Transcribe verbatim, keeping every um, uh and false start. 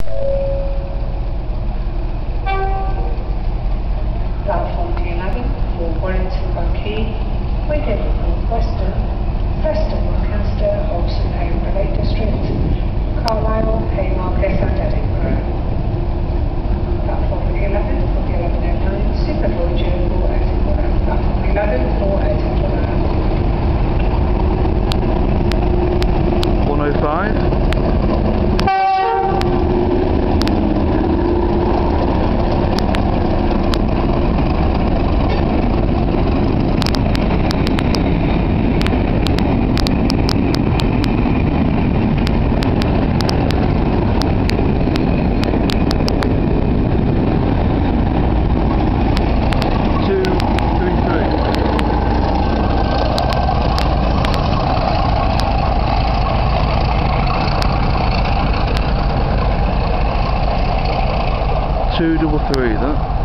Platform D eleven for Warrington Buckey, Wigan North Western, Preston Lancaster, Oxon Home Lake District, Carlisle, Haymarket and Edinburgh. Platform eleven for the eleven oh nine Super Voyager for Edinburgh. Platform eleven for Edinburgh. one oh five. Two double three, that.